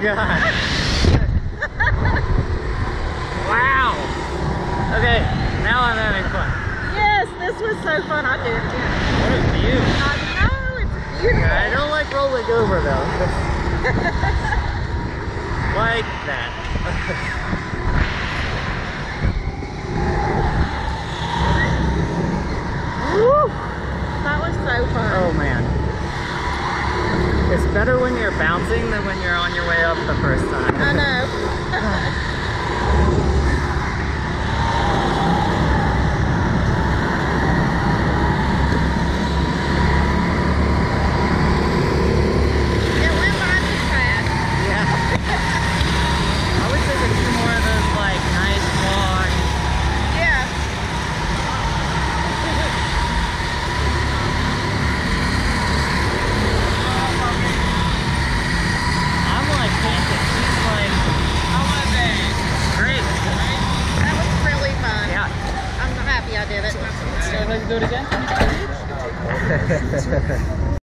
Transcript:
god. Wow. Okay, now I'm having fun. Yes, this was so fun. I'll do it again. What a view. I know, it's beautiful. I don't like rolling over though. Like that. Woo! That was so fun. Oh man. It's better when you're bouncing than when you're on your way up the first time. I know. It went by too fast. Yeah. I wish there were 2 more of those like nice long. Yeah. I'm like panting. She's like, great. That was really fun. Yeah. I'm happy I did it. So let's do it again.